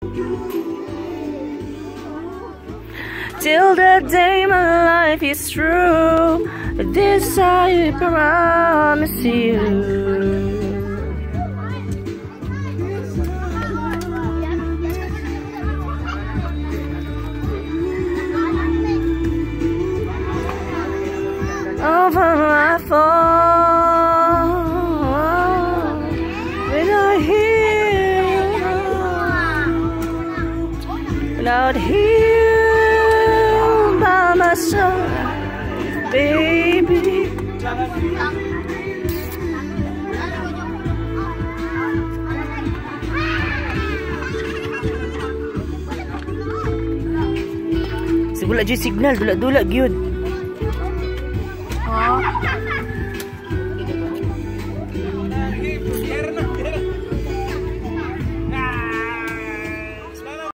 Till the day my life is through, this I promise you. Over my phone, without you by my side, baby. Sebelak je signal dulak-dulak gyud.